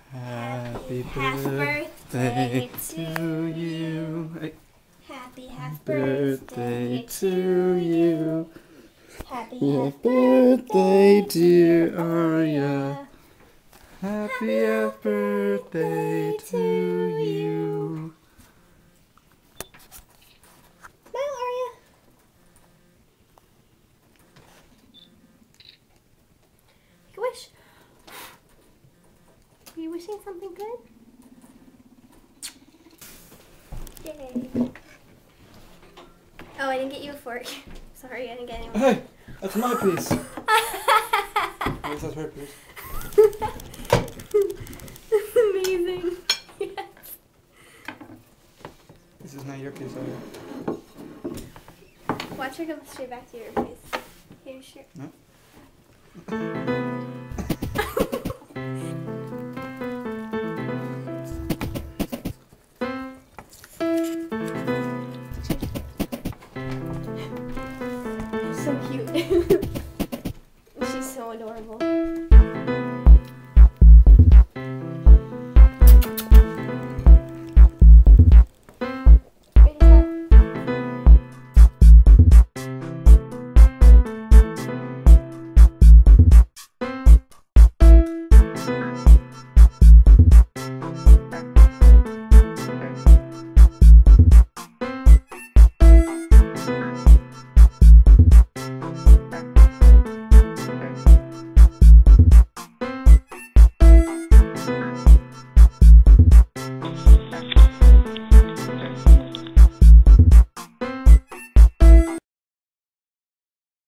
Happy birthday to you. Happy Birthday to you. Happy birthday, dear Aria. Happy birthday to you. Smile, Aria. Make a wish. Are you wishing something good? Yay. Oh, I didn't get you a fork. Sorry, I didn't get anyone. Hey, that's my piece. Yes, that's her piece. Amazing. Yes. This is not your piece, Aria. Watch her go straight back to your face. Here, sure. No.